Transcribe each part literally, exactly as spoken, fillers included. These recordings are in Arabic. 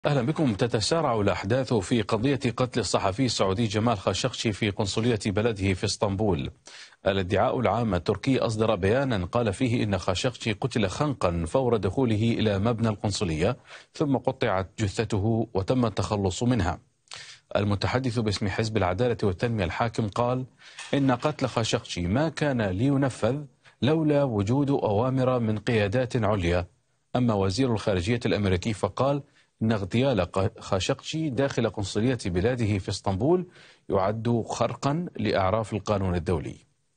أهلا بكم. تتسارع الأحداث في قضية قتل الصحفي السعودي جمال خاشقجي في قنصلية بلده في اسطنبول. الادعاء العام التركي أصدر بيانا قال فيه إن خاشقجي قتل خنقا فور دخوله إلى مبنى القنصلية، ثم قطعت جثته وتم التخلص منها. المتحدث باسم حزب العدالة والتنمية الحاكم قال إن قتل خاشقجي ما كان لينفذ لولا وجود أوامر من قيادات عليا. أما وزير الخارجية الأمريكي فقال إن اغتيال خاشقجي داخل قنصلية بلاده في اسطنبول يعد خرقا لأعراف القانون الدولي.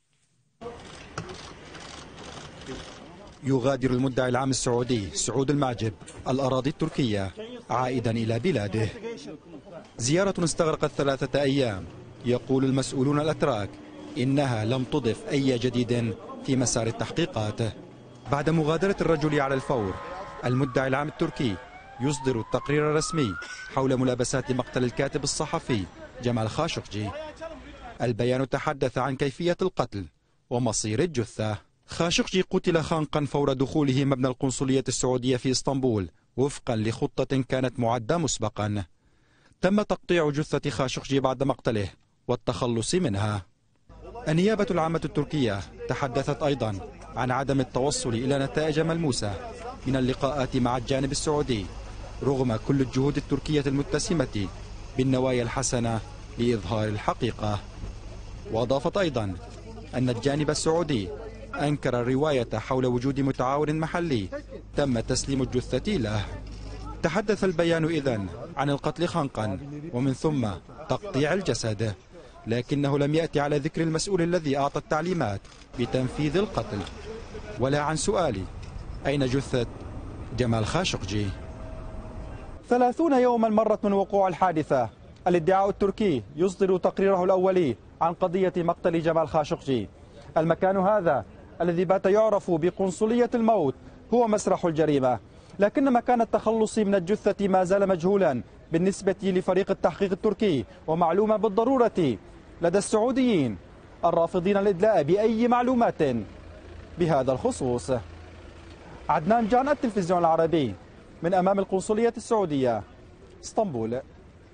يغادر المدعي العام السعودي سعود المعجب الأراضي التركية عائدا إلى بلاده. زيارة استغرقت ثلاثة أيام. يقول المسؤولون الأتراك إنها لم تضف أي جديد في مسار التحقيقات. بعد مغادرة الرجل على الفور، المدعي العام التركي يصدر التقرير الرسمي حول ملابسات مقتل الكاتب الصحفي جمال خاشقجي. البيان تحدث عن كيفية القتل ومصير الجثة. خاشقجي قتل خانقا فور دخوله مبنى القنصلية السعودية في اسطنبول وفقا لخطة كانت معدة مسبقا. تم تقطيع جثة خاشقجي بعد مقتله والتخلص منها. النيابة العامة التركية تحدثت أيضا عن عدم التوصل إلى نتائج ملموسة من اللقاءات مع الجانب السعودي رغم كل الجهود التركية المتسمة بالنوايا الحسنة لإظهار الحقيقة. وأضافت أيضا أن الجانب السعودي أنكر الرواية حول وجود متعاون محلي تم تسليم الجثة له. تحدث البيان إذن عن القتل خنقا ومن ثم تقطيع الجسد، لكنه لم يأتي على ذكر المسؤول الذي أعطى التعليمات بتنفيذ القتل ولا عن سؤال أين جثة جمال خاشقجي. ثلاثون يوما مرت من وقوع الحادثة. الادعاء التركي يصدر تقريره الأولي عن قضية مقتل جمال خاشقجي. المكان هذا الذي بات يعرف بقنصلية الموت هو مسرح الجريمة، لكن مكان التخلص من الجثة ما زال مجهولا بالنسبة لفريق التحقيق التركي، ومعلومة بالضرورة لدى السعوديين الرافضين الإدلاء بأي معلومات بهذا الخصوص. عدنان جان، التلفزيون العربي، من أمام القنصلية السعودية، اسطنبول.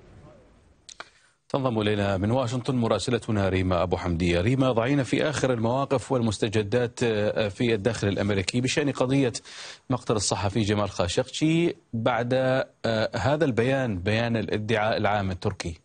تنضم إلينا من واشنطن مراسلتنا ريما أبو حمدية. ريما، ضعينا في آخر المواقف والمستجدات في الداخل الأمريكي بشأن قضية مقتل الصحفي جمال خاشقجي بعد هذا البيان، بيان الادعاء العام التركي.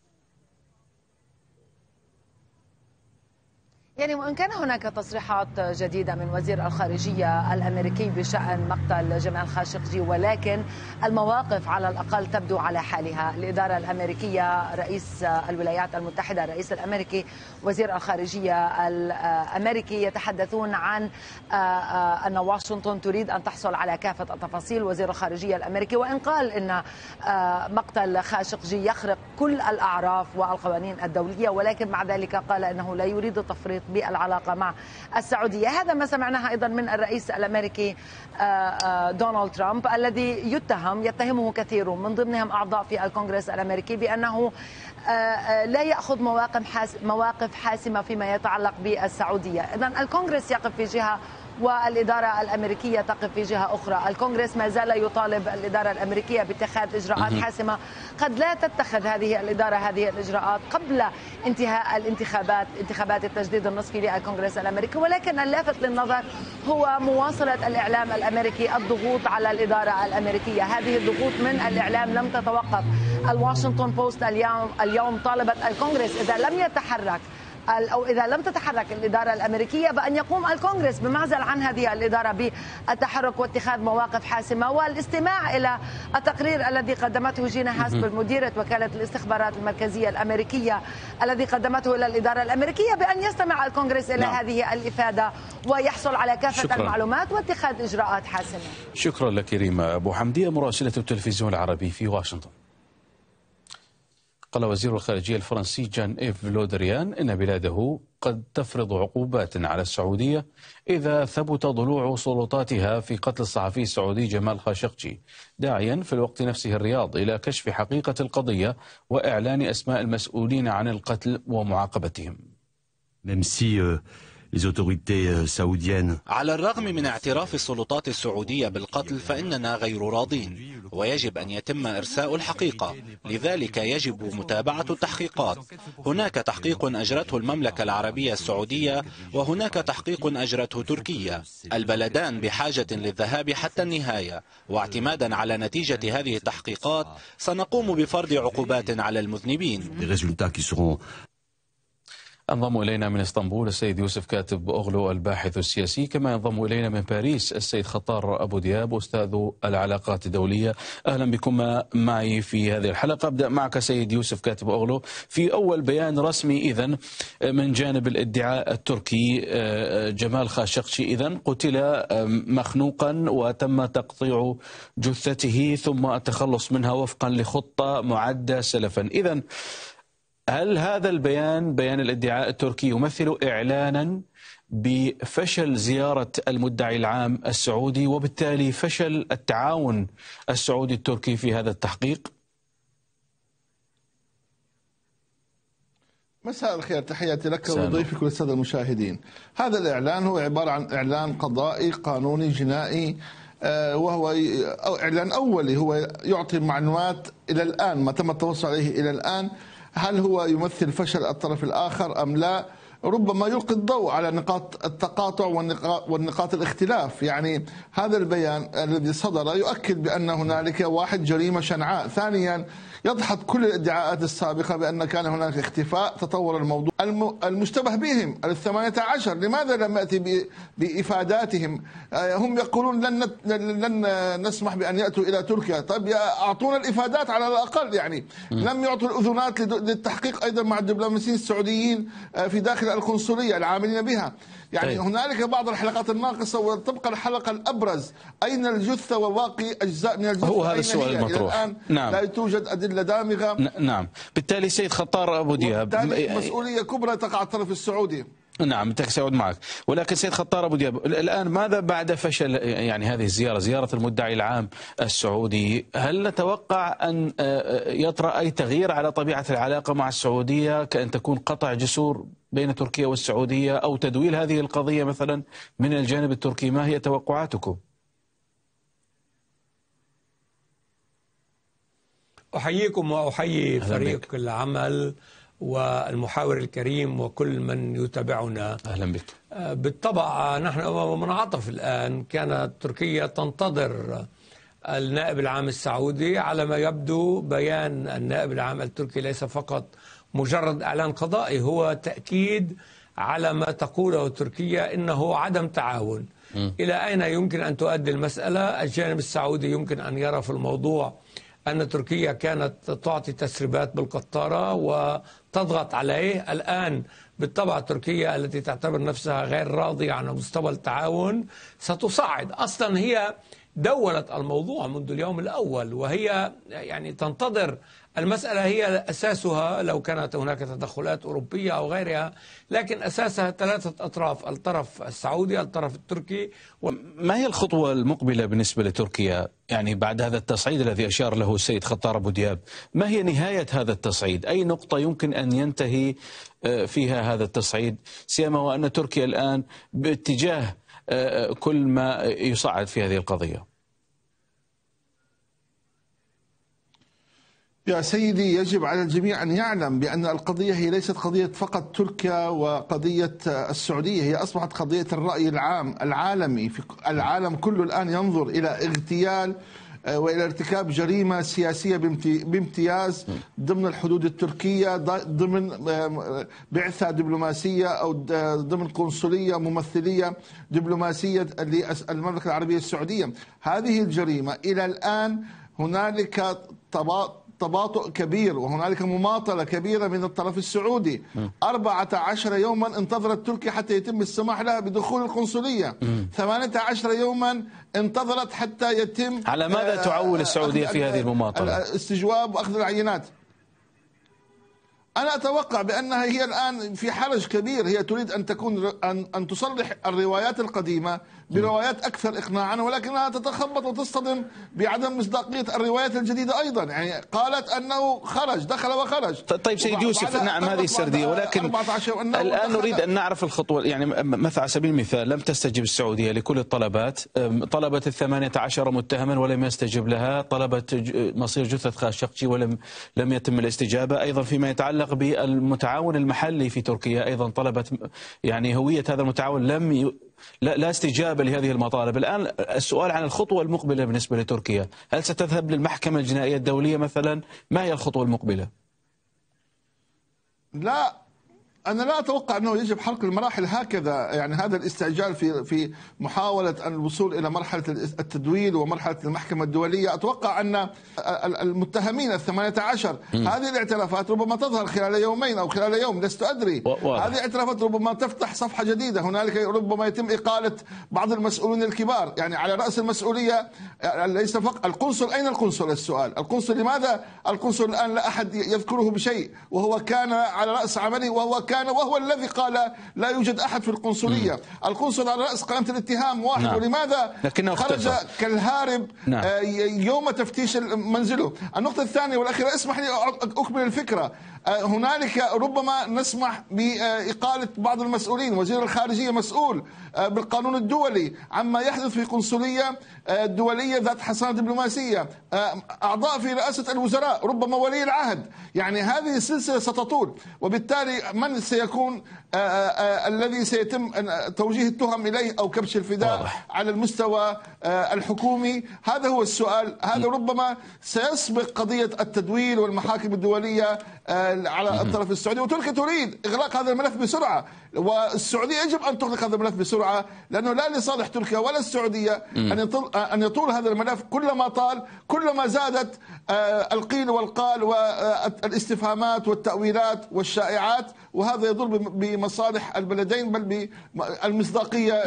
يعني وإن كان هناك تصريحات جديدة من وزير الخارجية الأمريكي بشأن مقتل جمال خاشقجي، ولكن المواقف على الأقل تبدو على حالها. الإدارة الأمريكية، رئيس الولايات المتحدة، الرئيس الأمريكي، وزير الخارجية الأمريكي يتحدثون عن أن واشنطن تريد أن تحصل على كافة التفاصيل. وزير الخارجية الأمريكي وإن قال أن مقتل خاشقجي يخرق كل الأعراف والقوانين الدولية، ولكن مع ذلك قال أنه لا يريد التفريط بالعلاقة مع السعودية. هذا ما سمعناه أيضا من الرئيس الأمريكي دونالد ترامب، الذي يتهم يتهمه كثير من ضمنهم أعضاء في الكونغرس الأمريكي بأنه لا يأخذ مواقف مواقف حاسمة فيما يتعلق بالسعودية. إذن الكونغرس يقف في جهة والإدارة الأمريكية تقف في جهة أخرى. الكونغرس ما زال يطالب الإدارة الأمريكية باتخاذ إجراءات حاسمة. قد لا تتخذ هذه الإدارة هذه الإجراءات قبل انتهاء الانتخابات، انتخابات التجديد النصفي للكونغرس الأمريكي، ولكن اللافت للنظر هو مواصلة الإعلام الأمريكي الضغوط على الإدارة الأمريكية. هذه الضغوط من الإعلام لم تتوقف. الواشنطن بوست اليوم اليوم طالبت الكونغرس إذا لم يتحرك أو إذا لم تتحرك الإدارة الأمريكية بأن يقوم الكونغرس بمعزل عن هذه الإدارة بالتحرك واتخاذ مواقف حاسمة، والاستماع إلى التقرير الذي قدمته جينا هاسبل مديرة وكالة الاستخبارات المركزية الأمريكية الذي قدمته إلى الإدارة الأمريكية بأن يستمع الكونغرس إلى نعم. هذه الإفادة ويحصل على كافة شكرا. المعلومات واتخاذ إجراءات حاسمة. شكرا لك ريما أبو حمدية مراسلة التلفزيون العربي في واشنطن. قال وزير الخارجية الفرنسي جان إيف لودريان إن بلاده قد تفرض عقوبات على السعودية إذا ثبت ضلوع سلطاتها في قتل الصحفي السعودي جمال خاشقجي، داعيا في الوقت نفسه الرياض إلى كشف حقيقة القضية وإعلان أسماء المسؤولين عن القتل ومعاقبتهم. على الرغم من اعتراف السلطات السعودية بالقتل فإننا غير راضين، ويجب أن يتم إرساء الحقيقة، لذلك يجب متابعة التحقيقات. هناك تحقيق أجرته المملكة العربية السعودية وهناك تحقيق أجرته تركيا، البلدان بحاجة للذهاب حتى النهاية، واعتمادا على نتيجة هذه التحقيقات سنقوم بفرض عقوبات على المذنبين. انضم إلينا من اسطنبول السيد يوسف كاتب أغلو الباحث السياسي، كما ينضم إلينا من باريس السيد خطار أبو دياب أستاذ العلاقات الدولية. أهلا بكم معي في هذه الحلقة. أبدأ معك سيد يوسف كاتب أغلو. في أول بيان رسمي إذن من جانب الادعاء التركي، جمال خاشقجي إذن قتل مخنوقا وتم تقطيع جثته ثم التخلص منها وفقا لخطة معدة سلفا. إذن هل هذا البيان، بيان الادعاء التركي، يمثل إعلانا بفشل زيارة المدعي العام السعودي وبالتالي فشل التعاون السعودي التركي في هذا التحقيق؟ مساء الخير، تحياتي لك وضيفك والسادة المشاهدين. هذا الإعلان هو عبارة عن إعلان قضائي قانوني جنائي، وهو إعلان أولي هو يعطي معلومات إلى الآن ما تم التوصل إليه إلى الآن. هل هو يمثل فشل الطرف الآخر أم لا؟ ربما يلقي الضوء على نقاط التقاطع والنقاط الاختلاف. يعني هذا البيان الذي صدر يؤكد بأن هنالك واحد جريمة شنعاء، ثانيا يدحض كل الادعاءات السابقة بأن كان هناك اختفاء، تطور الموضوع. المشتبه بهم الثمانية عشر لماذا لم يأتي بإفاداتهم؟ هم يقولون لن لن نسمح بأن يأتوا إلى تركيا. طيب أعطونا الإفادات على الأقل. يعني لم يعطوا الأذنات للتحقيق أيضا مع الدبلوماسيين السعوديين في داخل القنصلية العاملين بها. يعني طيب. هنالك بعض الحلقات الناقصة وتبقى الحلقة الأبرز. أين الجثة وباقي أجزاء من الجثة؟ هو هذا السؤال المطروح. الآن نعم. لا توجد أدلة دامغة. نعم. بالتالي سيد خطار أبو دياب، مسؤولية كبرى تقع على الطرف السعودي. نعم سأعود معك، ولكن سيد خطار أبو دياب، الآن ماذا بعد فشل يعني هذه الزيارة، زيارة المدعي العام السعودي؟ هل نتوقع أن يطرأ أي تغيير على طبيعة العلاقة مع السعودية، كأن تكون قطع جسور بين تركيا والسعودية أو تدويل هذه القضية مثلا من الجانب التركي؟ ما هي توقعاتكم؟ أحييكم وأحيي فريق العمل والمحاور الكريم وكل من يتابعنا. أهلا بك. بالطبع نحن أمام منعطف الآن. كانت تركيا تنتظر النائب العام السعودي. على ما يبدو بيان النائب العام التركي ليس فقط مجرد إعلان قضائي، هو تأكيد على ما تقوله تركيا إنه عدم تعاون. م. إلى أين يمكن أن تؤدي المسألة؟ الجانب السعودي يمكن أن يرى في الموضوع أن تركيا كانت تعطي تسريبات بالقطارة وتضغط عليه. الآن بالطبع تركيا التي تعتبر نفسها غير راضية عن مستوى التعاون ستصعد. أصلا هي دولت الموضوع منذ اليوم الأول، وهي يعني تنتظر المسألة. هي أساسها لو كانت هناك تدخلات أوروبية أو غيرها، لكن أساسها ثلاثة أطراف: الطرف السعودي، الطرف التركي. و... ما هي الخطوة المقبلة بالنسبة لتركيا يعني بعد هذا التصعيد الذي أشار له السيد خطار أبو دياب؟ ما هي نهاية هذا التصعيد؟ أي نقطة يمكن أن ينتهي فيها هذا التصعيد، سيما وأن تركيا الآن باتجاه كل ما يصعد في هذه القضية؟ يا سيدي، يجب على الجميع أن يعلم بأن القضية هي ليست قضية فقط تركيا وقضية السعودية، هي أصبحت قضية الرأي العام العالمي. في العالم كله الآن ينظر إلى اغتيال وإلى ارتكاب جريمة سياسية بامتياز ضمن الحدود التركية، ضمن بعثة دبلوماسية أو ضمن قنصلية ممثلية دبلوماسية للمملكة العربية السعودية. هذه الجريمة إلى الآن هنالك تباطؤ كبير وهنالك مماطلة كبيرة من الطرف السعودي. أربعة عشر يوما انتظرت تركيا حتى يتم السماح لها بدخول القنصلية. ثمانية عشر يوما انتظرت حتى يتم. على ماذا تعول السعودية في هذه المماطلة؟ الاستجواب وأخذ العينات. أنا أتوقع بأنها هي الآن في حرج كبير. هي تريد أن تكون أن أن تصلح الروايات القديمة بروايات أكثر إقناعا، ولكنها تتخبط وتصطدم بعدم مصداقية الروايات الجديدة أيضا. يعني قالت أنه خرج، دخل وخرج. طيب سيد يوسف، نعم هذه السردية، ولكن الآن نريد أن نعرف الخطوة. يعني مثلا على سبيل المثال لم تستجب السعودية لكل الطلبات، طلبت الثمانية عشر متهما ولم يستجب لها، طلبت مصير جثة خاشقجي ولم لم يتم الاستجابة. أيضا فيما يتعلق بالمتعاون المحلي في تركيا أيضا طلبت يعني هوية هذا المتعاون، لم ي... لا, لا استجابة لهذه المطالب. الآن السؤال عن الخطوة المقبلة بالنسبة لتركيا، هل ستذهب للمحكمة الجنائية الدولية مثلا؟ ما هي الخطوة المقبلة؟ لا، أنا لا أتوقع أنه يجب حرق المراحل هكذا. يعني هذا الاستعجال في في محاولة الوصول إلى مرحلة التدويل ومرحلة المحكمة الدولية. أتوقع أن المتهمين الثمانية عشر هذه الاعترافات ربما تظهر خلال يومين أو خلال يوم، لست أدري. هذه الاعترافات ربما تفتح صفحة جديدة. هنالك ربما يتم إقالة بعض المسؤولين الكبار. يعني على رأس المسؤولية ليس فقط القنصل. أين القنصل؟ السؤال القنصل لماذا القنصل الآن لا أحد يذكره بشيء، وهو كان على رأس عمله، وهو كان وهو الذي قال لا يوجد أحد في القنصلية. مم. القنصل على رأس قائمة الاتهام واحد. نعم. ولماذا خرج كالهارب؟ نعم. يوم تفتيش منزله. النقطة الثانية والأخيرة، اسمح لي أكمل الفكرة. هنالك ربما نسمح بإقالة بعض المسؤولين. وزير الخارجية مسؤول بالقانون الدولي عما يحدث في قنصلية دولية ذات حصانة دبلوماسية، أعضاء في رئاسة الوزراء، ربما ولي العهد. يعني هذه السلسلة ستطول، وبالتالي من سيكون الذي سيتم توجيه التهم إليه أو كبش الفداء واضح. على المستوى الحكومي؟ هذا هو السؤال. هذا ربما سيسبق قضية التدويل والمحاكم الدولية على الطرف السعودي. وتركيا تريد إغلاق هذا الملف بسرعة، والسعودية يجب أن تغلق هذا الملف بسرعة، لأنه لا لصالح تركيا ولا السعودية أن يطول أن يطول هذا الملف. كلما طال كلما زادت القيل والقال والاستفهامات والتأويلات والشائعات، وهذا يضر بمصالح البلدين بل بالمصداقية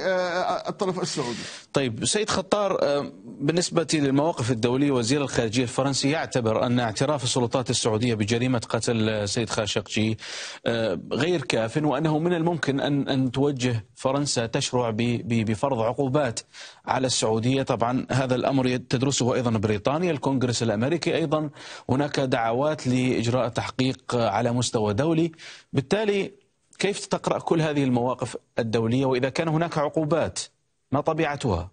للطرف السعودي. طيب سيد خطار، بالنسبة للمواقف الدولية، وزير الخارجية الفرنسي يعتبر أن اعتراف السلطات السعودية بجريمة قتل سيد خاشقجي غير كاف، وأنه من الممكن أن أن توجه فرنسا تشرع بفرض عقوبات على السعودية. طبعا هذا الأمر تدرسه أيضا بريطانيا، الكونغرس الأمريكي أيضا هناك دعوات لإجراء تحقيق على مستوى دولي. بالتالي كيف تقرأ كل هذه المواقف الدولية؟ وإذا كان هناك عقوبات ما طبيعتها؟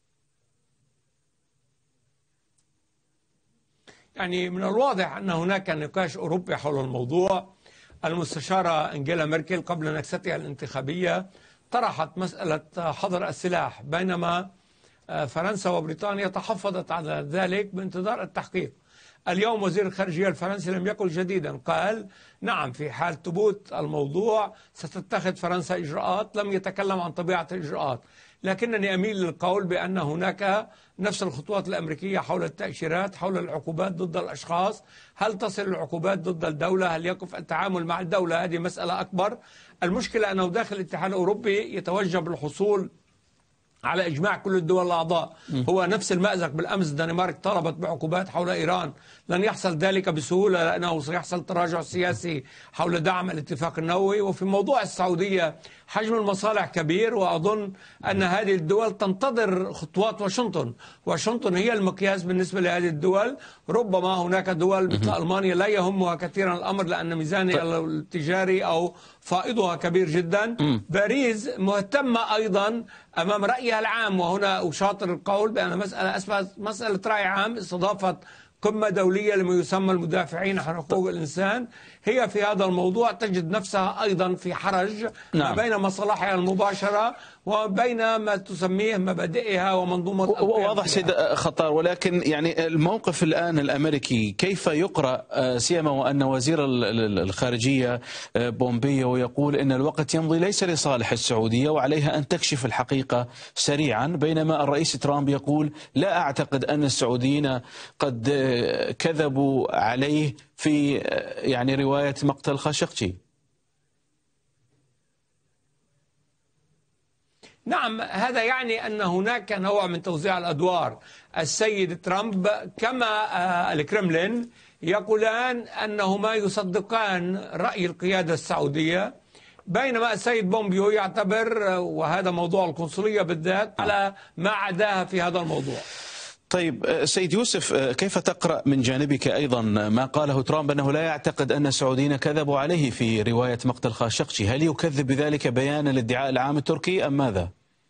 يعني من الواضح أن هناك نقاش أوروبي حول الموضوع. المستشارة أنجيلا ميركل قبل نكستها الانتخابية طرحت مسألة حظر السلاح، بينما فرنسا وبريطانيا تحفظت على ذلك بانتظار التحقيق. اليوم وزير الخارجية الفرنسي لم يقل جديدا، قال نعم في حال ثبوت الموضوع ستتخذ فرنسا إجراءات، لم يتكلم عن طبيعة الإجراءات. لكنني أميل للقول بأن هناك نفس الخطوات الأمريكية حول التأشيرات، حول العقوبات ضد الأشخاص. هل تصل العقوبات ضد الدولة؟ هل يقف التعامل مع الدولة؟ هذه مسألة أكبر. المشكلة أنه داخل الاتحاد الأوروبي يتوجب الحصول على إجماع كل الدول الأعضاء. هو نفس المأزق. بالأمس الدنمارك طلبت بعقوبات حول إيران، لن يحصل ذلك بسهولة لأنه سيحصل تراجع سياسي حول دعم الاتفاق النووي. وفي موضوع السعودية حجم المصالح كبير، وأظن أن هذه الدول تنتظر خطوات واشنطن. واشنطن هي المقياس بالنسبة لهذه الدول. ربما هناك دول مثل ألمانيا لا يهمها كثيرا الأمر لأن ميزانها التجاري أو فائضها كبير جدا. باريس مهتمة أيضا أمام رأيها العام، وهنا أشاطر القول بأن مسألة مسألة رأي عام استضافت قمة دولية لما يسمى المدافعين عن حقوق الإنسان، هي في هذا الموضوع تجد نفسها أيضا في حرج. نعم. بين مصالحها المباشرة وبين ما تسميه مبادئها ومنظومة. واضح سيد خطار، ولكن يعني الموقف الآن الأمريكي كيف يقرأ، سيما وأن وزير الخارجية بومبيو يقول إن الوقت يمضي ليس لصالح السعودية وعليها أن تكشف الحقيقة سريعا، بينما الرئيس ترامب يقول لا أعتقد أن السعوديين قد كذبوا عليه في يعني رواية مقتل خاشقجي. نعم، هذا يعني أن هناك نوع من توزيع الأدوار. السيد ترامب كما الكرملين يقولان أنهما يصدقان رأي القيادة السعودية، بينما السيد بومبيو يعتبر، وهذا موضوع القنصلية بالذات، على ما عداها في هذا الموضوع. طيب سيد يوسف، كيف تقرأ من جانبك أيضا ما قاله ترامب أنه لا يعتقد أن السعوديين كذبوا عليه في رواية مقتل خاشقجي؟ هل يكذب بذلك بيان الادعاء العام التركي أم ماذا؟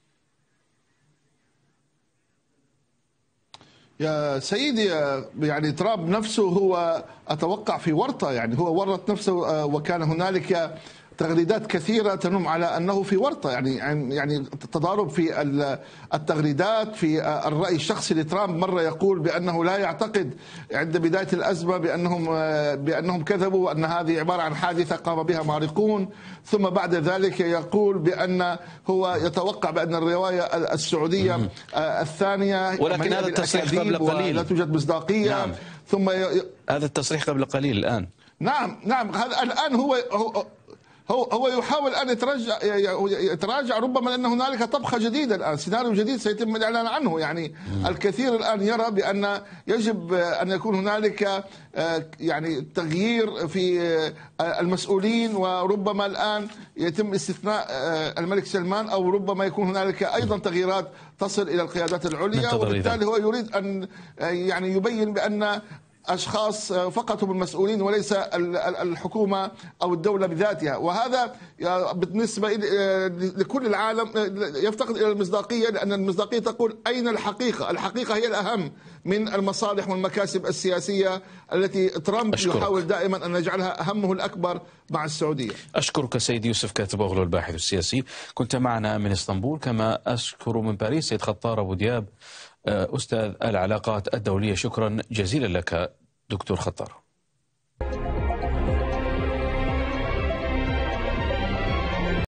يا سيدي، يعني ترامب نفسه هو أتوقع في ورطة، يعني هو ورط نفسه، وكان هنالك تغريدات كثيرة تنم على أنه في ورطة، يعني يعني تضارب في التغريدات. في الرأي الشخصي لترامب مرة يقول بأنه لا يعتقد عند بداية الأزمة بأنهم بأنهم كذبوا وأن هذه عبارة عن حادثة قام بها مارقون، ثم بعد ذلك يقول بأن هو يتوقع بأن الرواية السعودية الثانية ولكن هذا التصريح قبل قليل لا توجد مصداقية. نعم. ثم ي... هذا التصريح قبل قليل الآن. نعم نعم هذا الآن هو, هو هو هو يحاول أن يتراجع يتراجع ربما لأن هنالك طبخة جديدة الآن، سيناريو جديد سيتم الإعلان عنه. يعني م. الكثير الآن يرى بأن يجب أن يكون هنالك يعني تغيير في المسؤولين، وربما الآن يتم استثناء الملك سلمان، أو ربما يكون هنالك أيضا تغييرات تصل إلى القيادات العليا، وبالتالي هو يريد أن يعني يبين بأن أشخاص فقط هم المسؤولين وليس الحكومة أو الدولة بذاتها. وهذا بالنسبة لكل العالم يفتقد إلى المصداقية، لأن المصداقية تقول أين الحقيقة؟ الحقيقة هي الأهم من المصالح والمكاسب السياسية التي ترامب أشكرك. يحاول دائما أن يجعلها همه الأكبر مع السعودية. أشكرك سيد يوسف كاتب أغلو الباحث السياسي، كنت معنا من اسطنبول. كما أشكر من باريس سيد خطار أبو دياب أستاذ العلاقات الدولية. شكرا جزيلا لك دكتور خطار.